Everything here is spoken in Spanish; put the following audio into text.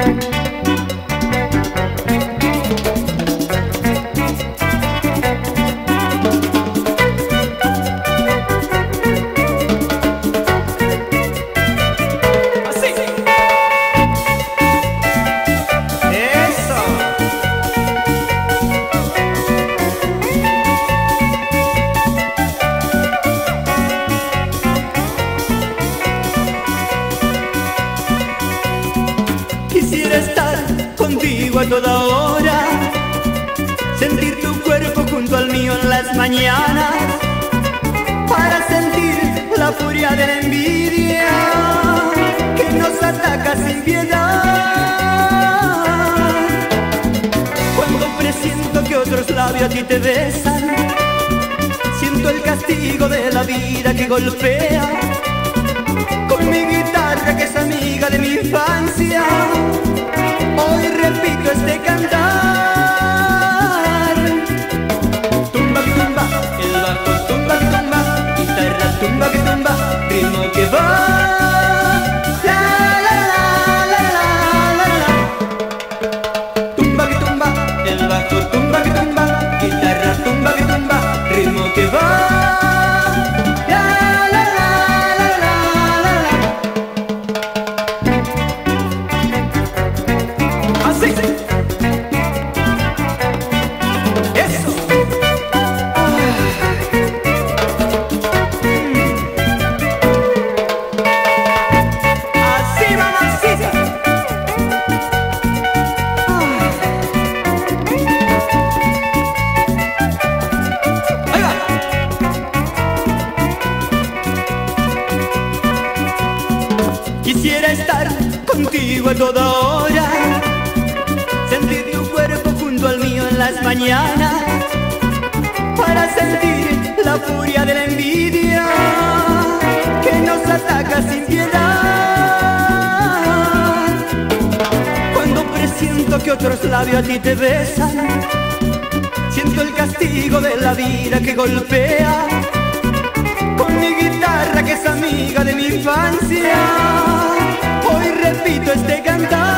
Quisiera estar contigo a toda hora, sentir tu cuerpo junto al mío en las mañanas, para sentir la furia de la envidia que nos ataca sin piedad. Cuando presiento que otros labios a ti te besan, siento el castigo de la vida que golpea. Con mi guitarra que es amiga de mi infancia, hoy repito este cantar. Tumba que tumba, el bajo tumba que tumba, guitarra tumba que tumba, ritmo que va. La la la la la la la. Tumba que tumba, el bajo tumba que tumba, guitarra tumba que tumba, ritmo que va. Quisiera estar contigo a toda hora, sentir tu cuerpo junto al mío en las mañanas, para sentir la furia de la envidia que nos ataca sin piedad. Cuando presiento que otros labios a ti te besan, siento el castigo de la vida que golpea. Con mi guitarra que es amiga de mi infancia, hoy repito este cantar.